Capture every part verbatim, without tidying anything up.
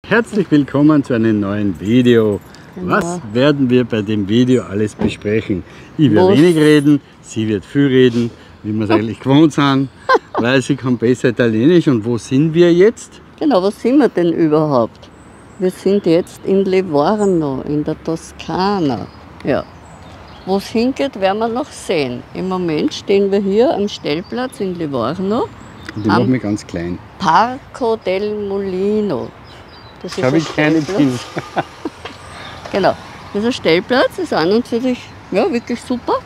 Herzlich willkommen zu einem neuen Video. Genau. Was werden wir bei dem Video alles besprechen? Ich werde Was? wenig reden, sie wird viel reden, wie wir es eigentlich gewohnt sind, weil sie kann besser Italienisch. Und wo sind wir jetzt? Genau, wo sind wir denn überhaupt? Wir sind jetzt in Livorno, in der Toskana. Ja. Wo es hingeht, werden wir noch sehen. Im Moment stehen wir hier am Stellplatz in Livorno. Und ich mache mich ganz klein. Parco del Mulino. Das ist Schau, wie ein klein ich bin. Genau, dieser Stellplatz ist an und für sich ja, wirklich super.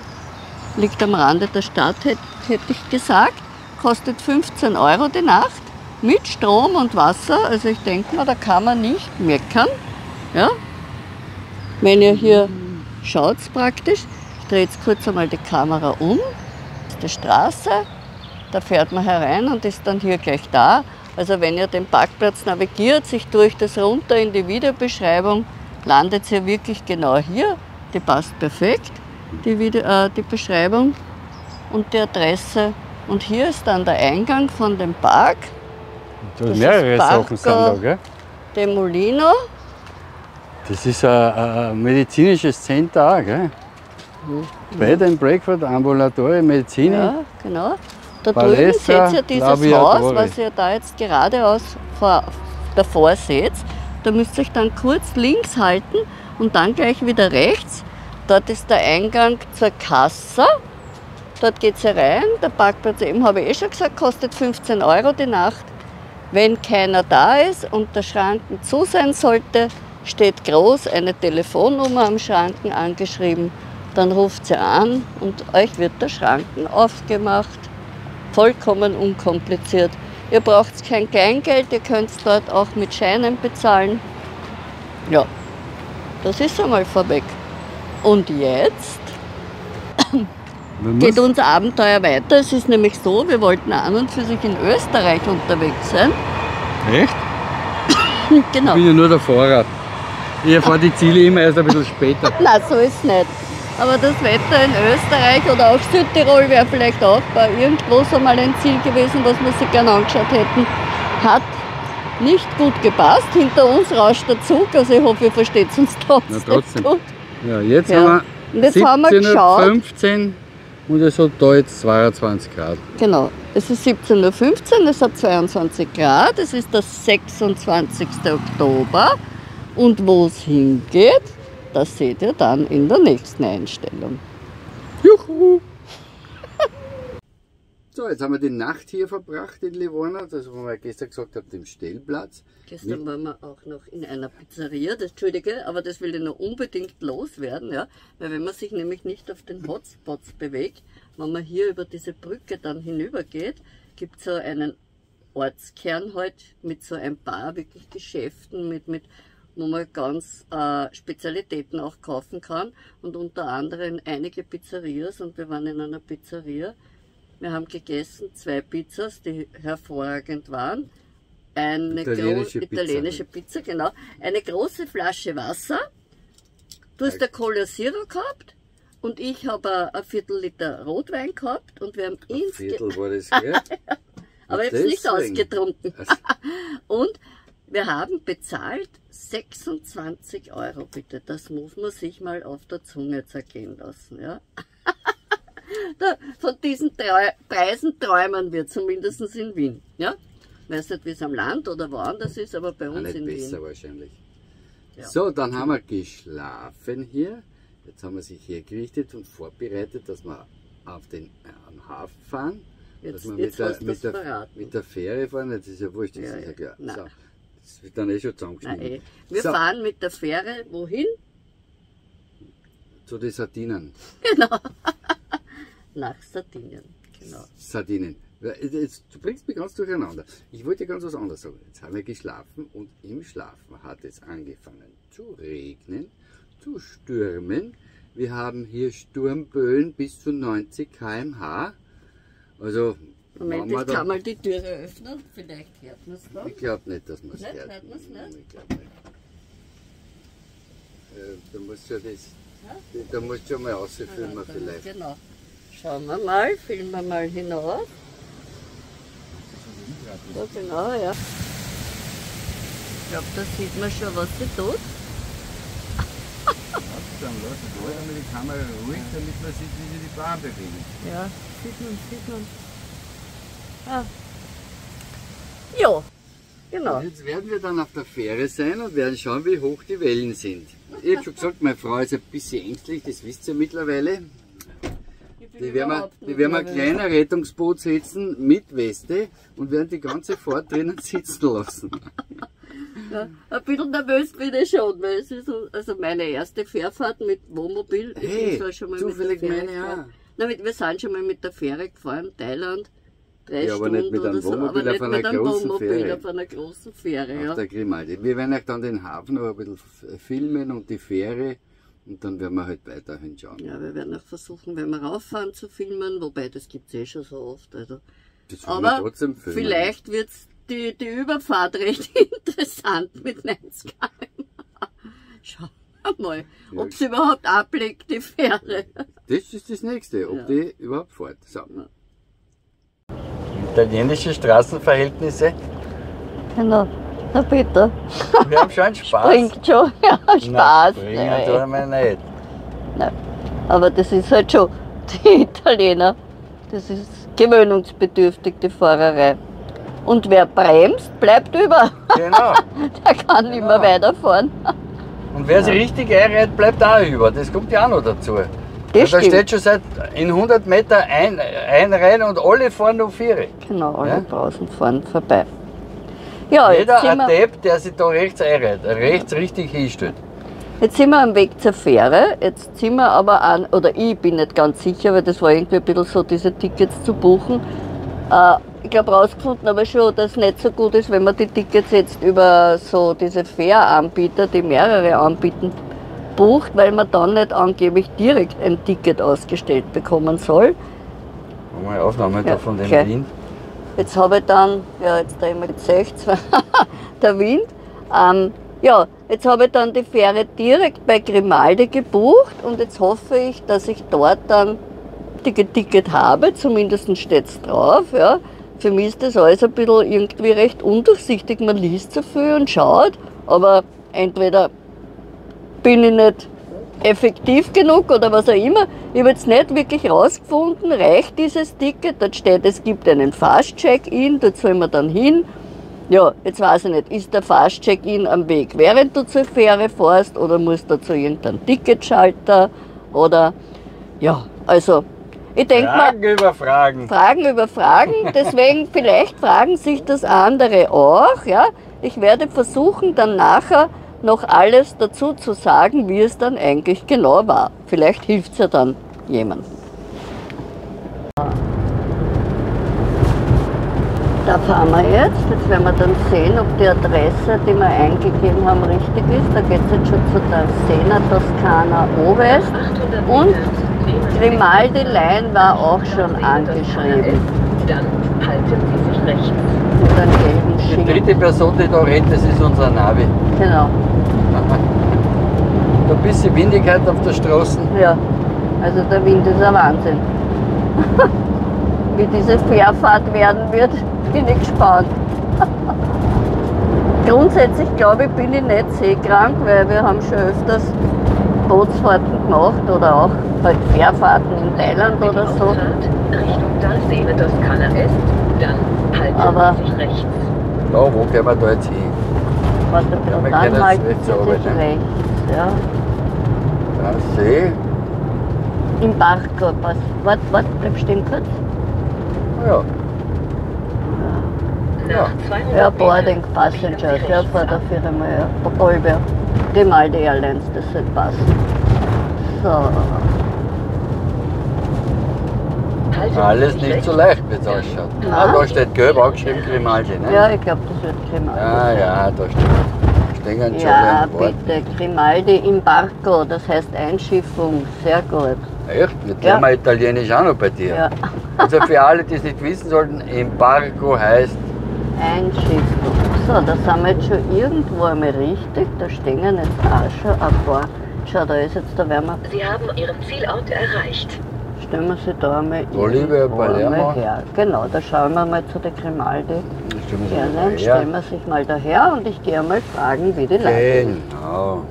Liegt am Rande der Stadt, hätte hätt ich gesagt. Kostet fünfzehn Euro die Nacht mit Strom und Wasser. Also ich denke mal, da kann man nicht meckern. Ja? Wenn ihr hier schaut praktisch, ich drehe jetzt kurz einmal die Kamera um. Das ist die Straße, da fährt man herein und ist dann hier gleich da. Also wenn ihr den Parkplatz navigiert, sich durch das runter in die Videobeschreibung, landet ihr wirklich genau hier. Die passt perfekt, die, Video, äh, die Beschreibung und die Adresse. Und hier ist dann der Eingang von dem Park. Das mehrere Sachen sind da, gell? Del Mulino. Das ist ein, ein medizinisches Center auch, gell? Mhm. Bed and Breakfast, Ambulatorium, Medizin. Ja, genau. Da Palestra, drüben seht ihr dieses Labiatore. Haus, was ihr da jetzt geradeaus vor, davor seht. Da müsst ihr euch dann kurz links halten und dann gleich wieder rechts. Dort ist der Eingang zur Kassa. Dort geht es herein. Der Parkplatz, eben habe ich eh schon gesagt, kostet fünfzehn Euro die Nacht. Wenn keiner da ist und der Schranken zu sein sollte, steht groß eine Telefonnummer am Schranken angeschrieben. Dann ruft sie an und euch wird der Schranken aufgemacht. Vollkommen unkompliziert. Ihr braucht kein Kleingeld, ihr könnt dort auch mit Scheinen bezahlen. Ja, das ist einmal vorweg. Und jetzt geht unser Abenteuer weiter. Es ist nämlich so, wir wollten an und für sich in Österreich unterwegs sein. Echt? Genau. Ich bin ja nur der Fahrer. Ich erfahre die Ziele immer erst ein bisschen später. Nein, so ist es nicht. Aber das Wetter in Österreich oder auch Südtirol wäre vielleicht auch bei irgendwo so mal ein Ziel gewesen, was wir sich gerne angeschaut hätten. Hat nicht gut gepasst. Hinter uns rauscht der Zug, also ich hoffe, ihr versteht uns trotzdem. Na, trotzdem. Gut. Ja, jetzt Ja. haben Und jetzt wir haben wir geschaut. fünfzehn Uhr und es hat da jetzt zweiundzwanzig Grad. Genau, es ist siebzehn Uhr fünfzehn, es hat zweiundzwanzig Grad, es ist der sechsundzwanzigste Oktober. Und wo es hingeht, das seht ihr dann in der nächsten Einstellung. Juhu! So, jetzt haben wir die Nacht hier verbracht in Livorno, das haben wir gestern gesagt haben, dem Stellplatz. Gestern waren wir auch noch in einer Pizzeria, das, Entschuldige, aber das will ich noch unbedingt loswerden, ja? Weil wenn man sich nämlich nicht auf den Hotspots bewegt, wenn man hier über diese Brücke dann hinübergeht, gibt es so einen Ortskern halt mit so ein paar wirklich Geschäften, mit, mit wo man ganz äh, Spezialitäten auch kaufen kann und unter anderem einige Pizzerias und wir waren in einer Pizzeria. Wir haben gegessen zwei Pizzas, die hervorragend waren. Eine italienische, Pizza. italienische Pizza, genau. Eine große Flasche Wasser. Du hast eine Cola Zero gehabt und ich habe ein Viertel Liter Rotwein gehabt und wir haben Ein insgesamt. Viertel war das, gell? Aber ich habe es nicht ausgetrunken. Und wir haben bezahlt sechsundzwanzig Euro, bitte. Das muss man sich mal auf der Zunge zergehen lassen. Ja? Da, von diesen Treu Preisen träumen wir, zumindest in Wien. Ja? Ich weiß nicht, wie es am Land oder woanders ist, aber bei uns nicht in besser Wien. Wahrscheinlich. Ja. So, dann haben wir geschlafen hier. Jetzt haben wir sich hier gerichtet und vorbereitet, dass wir auf den, äh, am Hafen fahren. Jetzt, dass wir mit jetzt der, hast du mit, das der, verraten. mit der Fähre fahren. Das ist ja wurscht, das Ja, ist ja klar. ja. So, das wird dann eh schon Nein, zusammengeschnitten. eh. Wir So. fahren mit der Fähre wohin? Zu den Sardinen. Genau. Nach Sardinien. Genau. Sardinen. Jetzt, du bringst mich ganz durcheinander. Ich wollte ganz was anderes sagen. Jetzt haben wir geschlafen und im Schlafen hat es angefangen zu regnen, zu stürmen. Wir haben hier Sturmböen bis zu neunzig Kilometer pro Stunde. Also, Moment, ich kann mal die Türe öffnen, vielleicht hört man es noch. ich glaube nicht, dass man es Nicht? hört. Hört man's nicht? Ich glaube nicht. Äh, da musst du ja das, Ja? da musst du ja mal rausfilmen Ja, vielleicht. Genau. Schauen wir mal, filmen wir mal hinauf. Ja, genau, ja. glaube, da sieht man schon, was sie tut. Dann lass es da einmal die Kamera ruhig, damit man sieht, wie sich die Bahn bewegen. Ja, sieht man, sieht man. Ah. Ja, genau. Und jetzt werden wir dann auf der Fähre sein und werden schauen, wie hoch die Wellen sind. Ich habe schon gesagt, meine Frau ist ein bisschen ängstlich, das wisst ihr mittlerweile. Die werden wir, die werden wir ein kleiner Rettungsboot setzen mit Weste und werden die ganze Fahrt drinnen sitzen lassen. Ja, ein bisschen nervös bin ich schon, weil es ist so, also meine erste Fährfahrt mit Wohnmobil. Ich Hey, bin zwar schon mal zufällig mit der Fähre meine gefahren. auch. Na, mit, wir sind schon mal mit der Fähre gefahren, Thailand. Drei Ja, aber Stunden nicht mit einem oder so, Wohnmobil aber auf nicht einer mit einem großen Wohnmobil, Fähre. auf einer großen Fähre, ja. Auf der Grimaldi. Wir werden euch dann den Hafen noch ein bisschen filmen und die Fähre und dann werden wir halt weiter hinschauen. Ja, wir werden auch versuchen, wenn wir rauffahren, zu filmen, wobei das gibt es eh schon so oft. Also. Das wollen wir Aber trotzdem filmen. vielleicht wird die, die Überfahrt recht interessant mit neunzig Kilometer pro Stunde. Schauen wir mal, Ja. ob es überhaupt ablegt, die Fähre. Das ist das Nächste, ob Ja. die überhaupt fährt. So. Ja. Italienische Straßenverhältnisse. Genau. Na bitte. Wir haben schon Spaß. Springt schon. Ja, Spaß. Nein, springen ja, tun wir nicht. Nein. Aber das ist halt schon die Italiener. Das ist gewöhnungsbedürftig, die Fahrerei. Und wer bremst, bleibt über. Genau. Der kann nicht mehr Genau. weiterfahren. Und wer sich richtig einreiht, bleibt auch über. Das kommt ja auch noch dazu. Das Weil da stimmt. steht schon seit in hundert Meter ein, ein rein und alle fahren noch vier. Genau, alle Ja? draußen fahren vorbei. Ja, jetzt Jeder sind, ein wir, Depp, der sich da rechts einreiht, rechts richtig hinstellt. jetzt sind wir am Weg zur Fähre. Jetzt sind wir aber an, oder ich bin nicht ganz sicher, weil das war irgendwie ein bisschen so, diese Tickets zu buchen. Äh, ich glaube rausgefunden aber schon, dass es nicht so gut ist, wenn man die Tickets jetzt über so diese Fähranbieter, die mehrere anbieten, bucht, weil man dann nicht angeblich direkt ein Ticket ausgestellt bekommen soll. Machen wir eine Aufnahme Ja, da von dem okay. Wind. Jetzt habe ich dann, ja jetzt da immer gezeugt, der Wind. Ähm, ja, jetzt habe ich dann die Fähre direkt bei Grimaldi gebucht und jetzt hoffe ich, dass ich dort dann Ticket, Ticket habe, zumindest steht es drauf. Ja. Für mich ist das alles ein bisschen irgendwie recht undurchsichtig, man liest so viel und schaut, aber entweder bin ich nicht effektiv genug oder was auch immer. Ich habe jetzt nicht wirklich herausgefunden, reicht dieses Ticket, dort steht, es gibt einen Fast-Check-In, dort soll man dann hin. Ja, jetzt weiß ich nicht, ist der Fast-Check-In am Weg, während du zur Fähre fährst oder musst du zu irgendeinem Ticketschalter oder, ja, also, ich denke mal, Fragen über Fragen. Fragen über Fragen, deswegen vielleicht fragen sich das andere auch. Ja? Ich werde versuchen, dann nachher noch alles dazu zu sagen, wie es dann eigentlich genau war. Vielleicht hilft es ja dann jemandem. Da fahren wir jetzt. Jetzt werden wir dann sehen, ob die Adresse, die wir eingegeben haben, richtig ist. Da geht es jetzt schon zu der Sena Toscana Ovest. Und Grimaldi Line war auch schon angeschrieben. Dann halten Sie sich rechts. Mit einem gelben Die Schild. dritte Person, die da redet, das ist unser Navi. Genau. Da ein bisschen Windigkeit auf der Straße. Ja, also der Wind ist ein Wahnsinn. Wie diese Fährfahrt werden wird, bin ich gespannt. Grundsätzlich glaube ich, bin ich nicht seekrank, weil wir haben schon öfters Bootsfahrten gemacht oder auch halt Fährfahrten in Thailand oder so. Ausfahrt Richtung Dalsene Toskana ist, dann halten Aber- Sie sich rechts. Ja, wo gehen wir da jetzt hin? Warte, wir und gehen dann jetzt halten rechts sie runter, sich ne? rechts. Ja. Da See. Im Barco, was? Warte, warte, bleib stehen kurz. Ja. Ja. Nach zweihundert Ja, Metern Boarding biegen Passengers, Sie ja, rechts vor der ab. Firma, ja. Olbia. Grimaldi Airlines, das soll passen. So. Halten Sie Alles sich nicht rechts. so leicht, wie es ausschaut. Nein. Ah, da steht gelb angeschrieben, Grimaldi, ne? Ja, ich glaube, das wird Grimaldi. Ja, ja, da steht. Stehen schon Ja, an Bord. bitte, Grimaldi Imbarco, das heißt Einschiffung, sehr gut. Echt? Jetzt Ja. lernen wir Italienisch auch noch bei dir. Ja, Also für alle, die es nicht wissen sollten, Embargo heißt, Einschiffung. So, da sind wir jetzt schon irgendwo einmal richtig, da stehen jetzt auch schon ein paar. Schau, da ist jetzt, da werden wir, Sie haben Ihren Zielort erreicht. stellen wir sie da einmal Olivia irgendwo Palermo. einmal her. Genau, da schauen wir mal zu der Grimaldi. stellen wir Ja, uns dann mal stellen her. wir sich mal daher und ich gehe mal fragen, wie die Leute sind. Genau.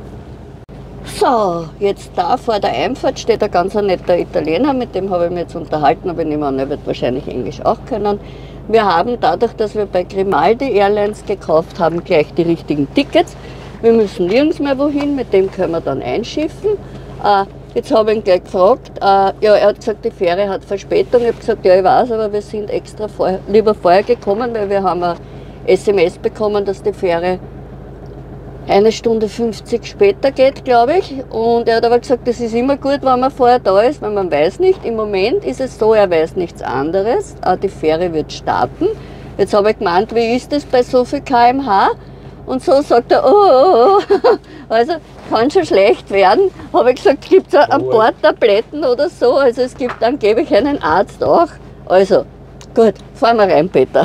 So, jetzt da vor der Einfahrt steht ein ganz netter Italiener, mit dem habe ich mich jetzt unterhalten, aber ich nehme an, er wird wahrscheinlich Englisch auch können. Wir haben dadurch, dass wir bei Grimaldi Airlines gekauft haben, gleich die richtigen Tickets. Wir müssen nirgends mehr wohin, mit dem können wir dann einschiffen. Äh, jetzt habe ich ihn gleich gefragt, äh, ja, er hat gesagt, die Fähre hat Verspätung. Ich habe gesagt, ja, ich weiß, aber wir sind extra vorher, lieber vorher gekommen, weil wir haben ein S M S bekommen, dass die Fähre eine Stunde fünfzig später geht, glaube ich. Und er hat aber gesagt, das ist immer gut, wenn man vorher da ist, weil man weiß nicht. Im Moment ist es so, er weiß nichts anderes. Die Fähre wird starten. Jetzt habe ich gemeint, wie ist das bei so viel Kilometer pro Stunde? Und so sagt er, oh, oh, oh. Also kann schon schlecht werden. Habe ich gesagt, gibt es ein paar Tabletten oder so? Also es gibt angeblich einen Arzt auch. Also gut, fahren wir rein, Peter.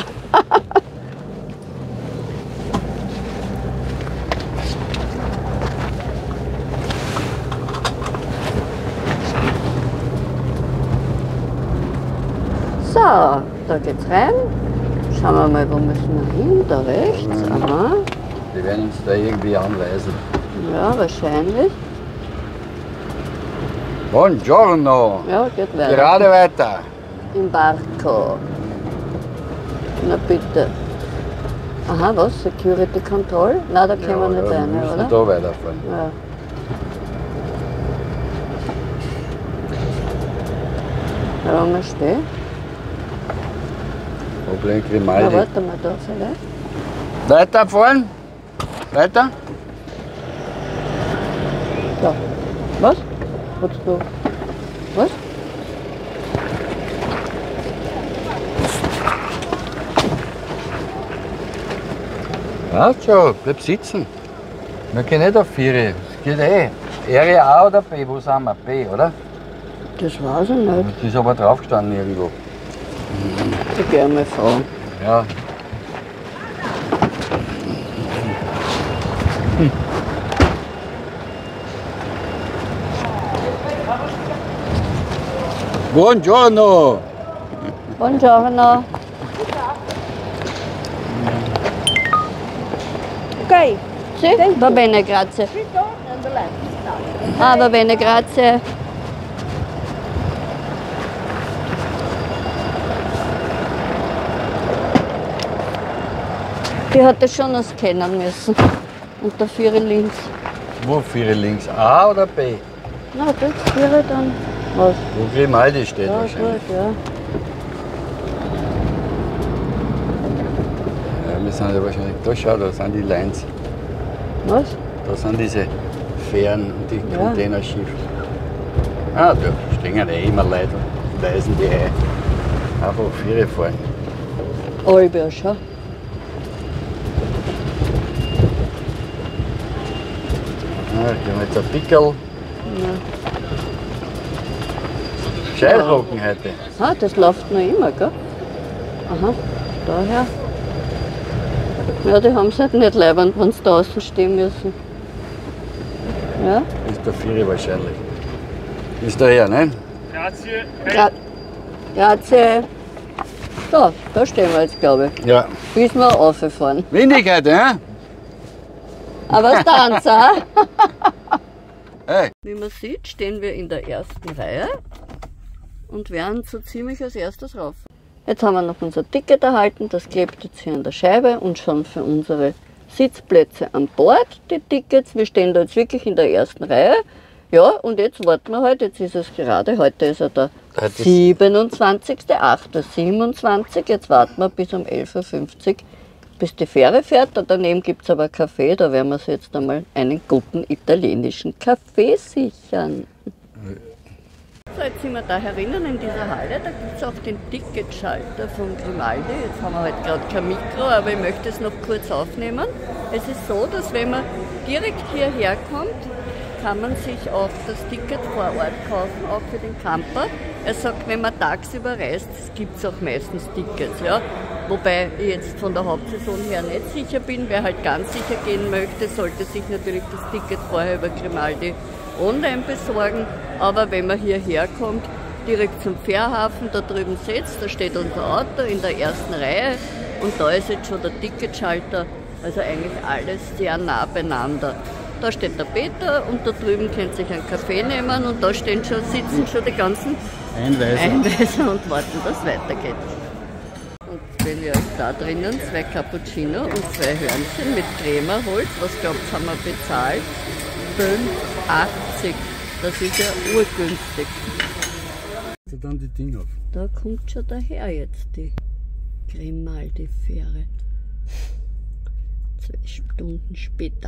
So, da geht's rein. Schauen wir mal, wo müssen wir hin? Da rechts. Aha. Die werden uns da irgendwie anweisen. Ja, wahrscheinlich. Buongiorno! Ja, geht weiter. Gerade weiter. Im Barco. Na bitte. Aha, was? Security Control? Nein, da können wir nicht ja, rein, wir müssen oder? da weiterfahren. Ja. Da wo wir stehen. Problem Na, Grimaldi. warte mal da vielleicht. Weiterfahren? Weiter? Da. Was? Wolltest du? Was? Passt schon, bleib sitzen. Wir gehen nicht auf vier. Es geht eh. Area A oder B? Wo sind wir? B, oder? Das weiß ich nicht. Das ist aber draufgestanden irgendwo. Ich gehe mal fragen. Ja. Hm. Buongiorno! Buongiorno. Ok, Sì? Va bene, grazie. Ah, va bene, grazie. Die hat das schon noch kennen müssen. Und der Viere links. Wo vier links? A oder B? Na, das Viere dann. Was? Wo Grimaldi steht Ja, wahrscheinlich. gut, ja. Ja, wir sind ja wahrscheinlich. Da schau, da sind die Lines. Was? Da sind diese Fähren und die Ja. Containerschiffe. Ah, da stehen ja immer Leute und weisen die ein. Einfach vier fahren. Albe, schau. Ah, gehen wir jetzt ein Pickel. Ja. Scheidrocken heute. Ah, das läuft noch immer, gell? Aha, daher. Ja, die haben es halt nicht leibend, wenn sie da außen stehen müssen. Ja? Ist der Viere wahrscheinlich. Ist daher, ne? Gra Grazie. So, da stehen wir jetzt, glaube ich. Ja. Bis wir rauffahren. Windig heute, ne? Aber es tanzt auch. Hey. Wie man sieht, stehen wir in der ersten Reihe und werden so ziemlich als erstes rauf. Jetzt haben wir noch unser Ticket erhalten, das klebt jetzt hier an der Scheibe und schon für unsere Sitzplätze an Bord die Tickets. Wir stehen da jetzt wirklich in der ersten Reihe. Ja, und jetzt warten wir halt, jetzt ist es gerade, heute ist ja der siebenundzwanzigster achter siebenundzwanzig, jetzt warten wir bis um elf Uhr fünfzig, bis die Fähre fährt. Da daneben gibt es aber Kaffee, da werden wir uns jetzt einmal einen guten italienischen Kaffee sichern. So, jetzt sind wir da herinnen in dieser Halle, da gibt es auch den Ticketschalter von Grimaldi. Jetzt haben wir halt gerade kein Mikro, aber ich möchte es noch kurz aufnehmen. Es ist so, dass wenn man direkt hierher kommt, kann man sich auch das Ticket vor Ort kaufen, auch für den Camper. Er sagt, wenn man tagsüber reist, gibt es auch meistens Tickets. Ja? Wobei ich jetzt von der Hauptsaison her nicht sicher bin. Wer halt ganz sicher gehen möchte, sollte sich natürlich das Ticket vorher über Grimaldi online besorgen. Aber wenn man hierher kommt, direkt zum Fährhafen, da drüben sitzt, da steht unser Auto in der ersten Reihe Und da ist jetzt schon der Ticketschalter, also eigentlich alles sehr nah beieinander. Da steht der Peter und da drüben könnt ihr sich einen Kaffee nehmen und da stehen schon, sitzen schon die ganzen Einweiser. Einweiser und warten, dass es weitergeht. Und wenn ihr euch da drinnen zwei Cappuccino und zwei Hörnchen mit Crema holt, was glaubt ihr, haben wir bezahlt? fünf achtzig. Das ist ja urgünstig. So dann die Dinge auf. Da kommt schon daher jetzt die Grimaldi-Fähre. Zwei Stunden später.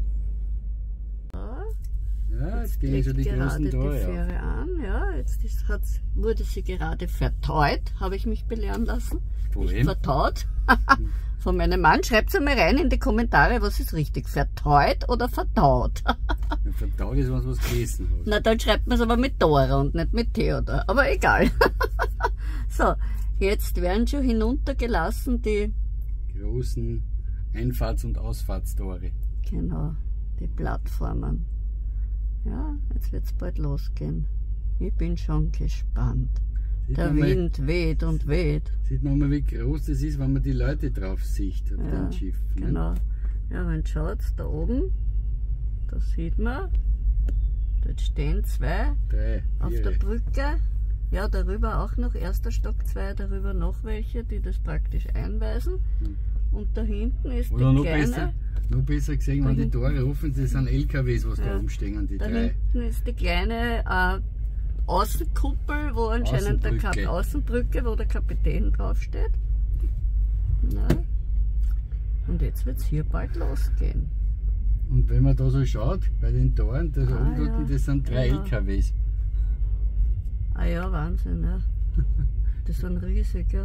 Ja, jetzt gehen schon die großen Tore die auf. Fähre an. Ja, jetzt ist, hat's, wurde sie gerade vertaut, habe ich mich belehren lassen. Von Nicht wem? vertaut. Von meinem Mann. Schreibt es mal rein in die Kommentare, was ist richtig. Vertaut oder vertaut? Ja, vertaut ist was, was gegessen hast. Na, dann schreibt man es aber mit Dora und nicht mit Theodor. Aber egal. So, jetzt werden schon hinuntergelassen die, Großen Einfahrts- und Ausfahrtstore. genau, die Plattformen. Ja, jetzt wird es bald losgehen. Ich bin schon gespannt. Sieht Der man mal- Wind weht und weht. Sieht man mal, wie groß das ist, wenn man die Leute drauf sieht auf Ja, dem Schiff. ne? genau. Ja, wenn schaut, da oben, da sieht man, dort stehen zwei Drei, auf vier. der Brücke. Ja, darüber auch noch, erster Stock, zwei, darüber noch welche, die das praktisch einweisen. Hm. Und da hinten ist Oder die noch kleine, besser, noch besser gesehen, wenn die hinten- Tore offen sind, das sind L K Ws, was da Ja. rumstehen, die da drei. hinten ist die kleine äh, Außenkuppel, wo anscheinend der Kap Außenbrücke. Außenbrücke, wo der Kapitän draufsteht. Na. Und jetzt wird es hier bald losgehen. Und wenn man da so schaut, bei den Toren, das, Ah, oben ja. dort, das sind drei Genau. L K Ws. Ah ja, Wahnsinn, ja. Die sind riesig, ja.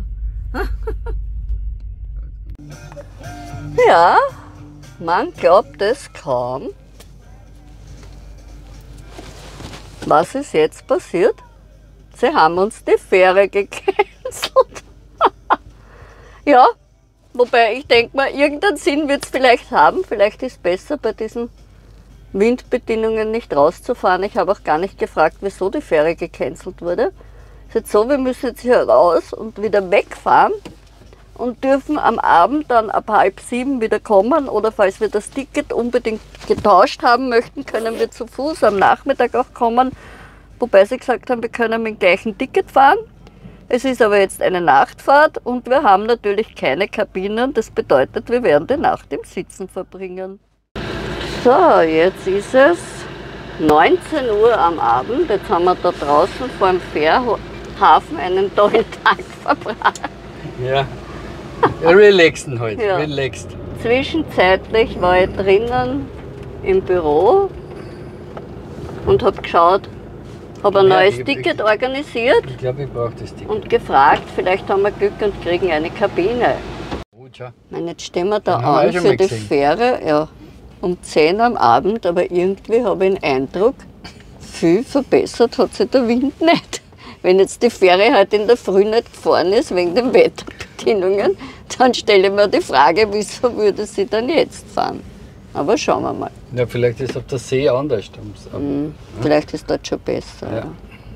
Ja, man glaubt es kaum. Was ist jetzt passiert? Sie haben uns die Fähre gecancelt. Ja, wobei ich denke mal, irgendeinen Sinn wird es vielleicht haben. Vielleicht ist es besser, bei diesen Windbedingungen nicht rauszufahren. Ich habe auch gar nicht gefragt, wieso die Fähre gecancelt wurde. Es ist jetzt so, wir müssen jetzt hier raus und wieder wegfahren und dürfen am Abend dann ab halb sieben wieder kommen. Oder falls wir das Ticket unbedingt getauscht haben möchten, können wir zu Fuß am Nachmittag auch kommen. Wobei sie gesagt haben, wir können mit dem gleichen Ticket fahren. Es ist aber jetzt eine Nachtfahrt und wir haben natürlich keine Kabinen. Das bedeutet, wir werden die Nacht im Sitzen verbringen. So, jetzt ist es neunzehn Uhr am Abend. Jetzt haben wir da draußen vor dem Fährhafen einen tollen Tag verbracht. Ja. Ja, relaxen halt, Ja. relaxed. Zwischenzeitlich war ich drinnen im Büro und habe geschaut, habe ein Ja, neues ich- Ticket organisiert Ich glaube, ich brauche das Ding. und gefragt, vielleicht haben wir Glück und kriegen eine Kabine. Gut, schau. Und jetzt stehen wir da Den haben wir an eh schon für mal die gesehen. Fähre, ja, um zehn am Abend, aber irgendwie habe ich den Eindruck, viel verbessert hat sich der Wind nicht. Wenn jetzt die Fähre halt in der Früh nicht gefahren ist, wegen den Wetterbedingungen, dann stelle ich mir die Frage, wieso würde sie dann jetzt fahren? Aber schauen wir mal. Ja, vielleicht ist auf der See anders. Hm, vielleicht ist dort schon besser. Ja.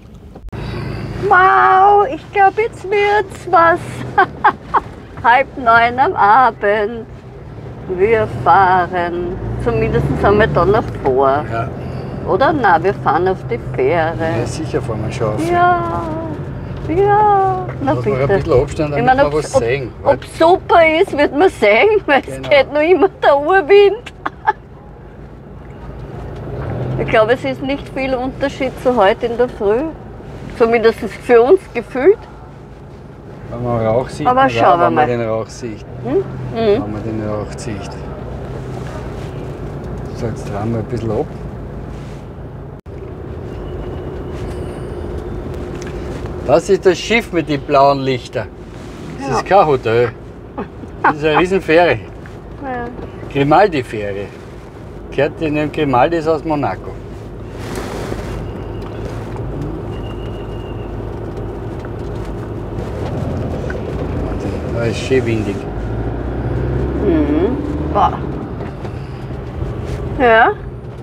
Ja. Wow, ich glaube, jetzt wird's was. Halb neun am Abend. Wir fahren. Zumindest sind wir da noch vor. Ja, Oder? Na, wir fahren auf die ja Fähre. sicher fahren wir schon auf. Ja, ja. Na Lass mal ein bitte. bisschen Abstand, Ich damit meine, wir ob, was ob, sehen. ob super ist, wird man sehen, weil Genau. es geht noch immer der Urwind. Ich glaube, es ist nicht viel Unterschied zu heute in der Früh. Zumindest für uns gefühlt. Wenn man Rauch sieht, Aber oder schauen wir wenn mal. man den Rauch sieht. Hm? Mhm. Wenn man den Rauch sieht. So, jetzt drehen wir ein bisschen ab. Das ist das Schiff mit den blauen Lichtern. Das Ja. ist kein Hotel. Das ist eine Riesenfähre. Ja. Grimaldi-Fähre. Gehört in den Grimaldis aus Monaco. Da ist schön windig. Mhm. Boah. Ja.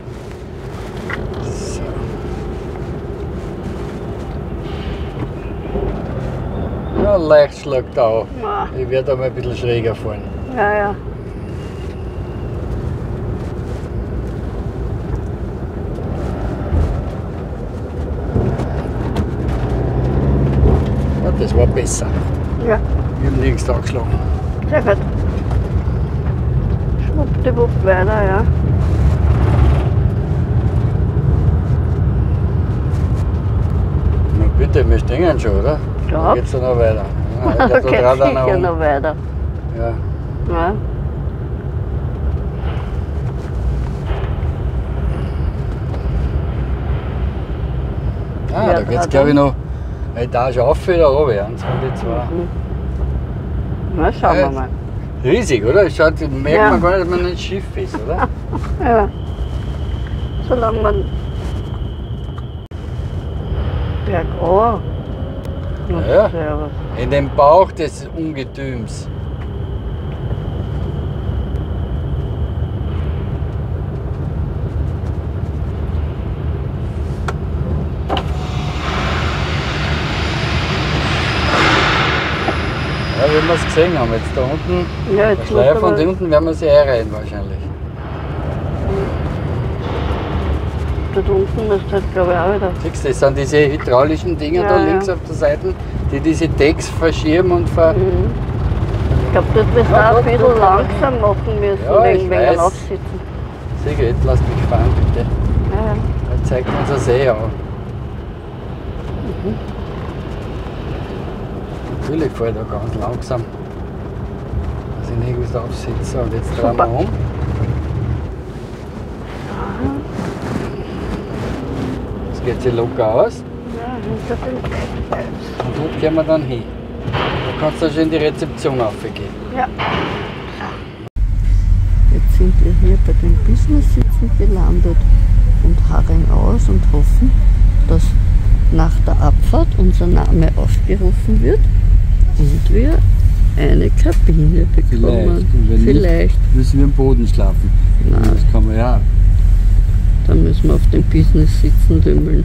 So. Ja, Ah, Leichtschlag da. Ja. Ich werde mal ein bisschen schräger fahren. Ja, ja. Ja, das war besser. Ja, Wir haben nirgends angeschlagen. sehr gut. Schwuppdiwupp weiter, ja. Na bitte, wir stehen schon, oder? Ja. Dann geht's dann noch weiter. Ja, Da geht geht da dran sicher um. noch weiter. Ja. Ja. Ah, Ja, da geht's da glaube ich dann. noch eine Etage auf oder runter, eins von den zwei. Na, schauen wir Ja. mal. Riesig, oder? Es schaut, merkt Ja. man gar nicht, dass man ein Schiff ist, oder? Ja. Solange man bergauf. Na, Ja. servus. In den Bauch des Ungetüms. Ja, wie wir es gesehen haben, jetzt da unten, Ja, der jetzt muss Schleier von aber- da unten werden wir sie einreihen wahrscheinlich. Dort unten ist halt, glaube ich, auch wieder. Siehst du, das sind diese hydraulischen Dinger Ja, da ja. links auf der Seite, die diese Decks verschieben und ver... Mhm. Ich glaube, dort wirst du Ja, auch ein dort- bisschen dort kann man langsam machen müssen, Ja, ich wegen, wegen weiß. Aufsitzen. Sigrid, lass mich fahren bitte. Ja, ja. Er zeigt uns ein See an. Mhm. Natürlich fährt er ganz langsam. Dass ich nirgends aufsitze. Und jetzt drehen wir Super. um. Jetzt geht sie locker aus. Ja, hinter dem Und dort gehen wir dann hin. Da kannst du schon in die Rezeption raufgehen. Ja. Jetzt sind wir hier bei den Business-Sitzen gelandet und harren aus und hoffen, dass nach der Abfahrt unser Name aufgerufen wird und wir eine Kabine bekommen. Und wenn Vielleicht. nicht, müssen wir am Boden schlafen. Nein. Das kann man ja. Dann müssen wir auf den Business-Sitzen dümmeln.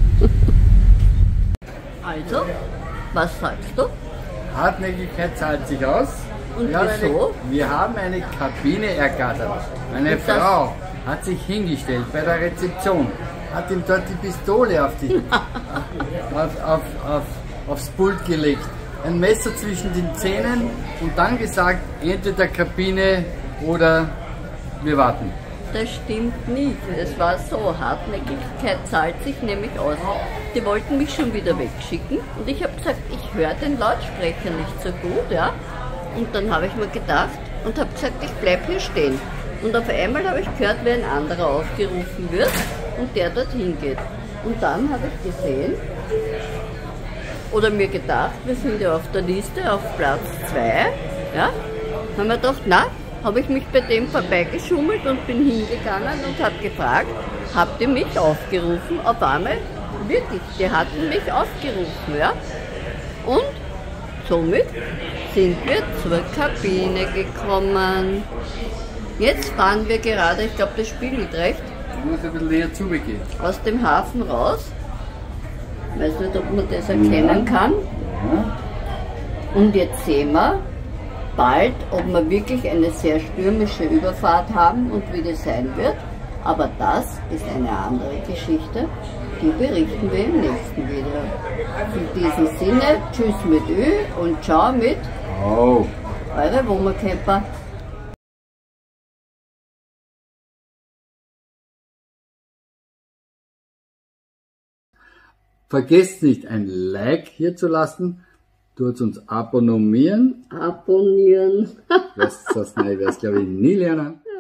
Also, was sagst du? Hartnäckigkeit zahlt sich aus. Und wir, haben wieso? eine, wir haben eine Kabine ergattert. Eine Und das- Frau hat sich hingestellt bei der Rezeption, hat ihm dort die Pistole auf die, auf, auf, auf, aufs Pult gelegt, ein Messer zwischen den Zähnen und dann gesagt, entweder Kabine oder wir warten. Das stimmt nicht. Es war so, Hartnäckigkeit zahlt sich nämlich aus. Die wollten mich schon wieder wegschicken und ich habe gesagt, ich höre den Lautsprecher nicht so gut, ja. Und dann habe ich mir gedacht und habe gesagt, ich bleibe hier stehen. Und auf einmal habe ich gehört, wie ein anderer aufgerufen wird und der dorthin geht. Und dann habe ich gesehen oder mir gedacht, wir sind ja auf der Liste auf Platz zwei, ja. Haben wir gedacht, na, habe ich mich bei dem vorbeigeschummelt und bin hingegangen und habe gefragt, habt ihr mich aufgerufen? Auf einmal, wirklich, die hatten mich aufgerufen, ja. Und somit sind wir zur Kabine gekommen. Jetzt fahren wir gerade, ich glaube das spiegelt recht, Ich muss ein bisschen näher zugehen. aus dem Hafen raus. Ich weiß nicht, ob man das erkennen kann. Und jetzt sehen wir bald, ob wir wirklich eine sehr stürmische Überfahrt haben und wie das sein wird. Aber das ist eine andere Geschichte. Die berichten wir im nächsten Video. In diesem Sinne, tschüss mit Ö und ciao mit Oh. eure Wohnmacamper. Vergesst nicht, ein Like hier zu lassen. Tut uns abonnieren. Abonnieren. Das, das, das glaube ich nie lernen.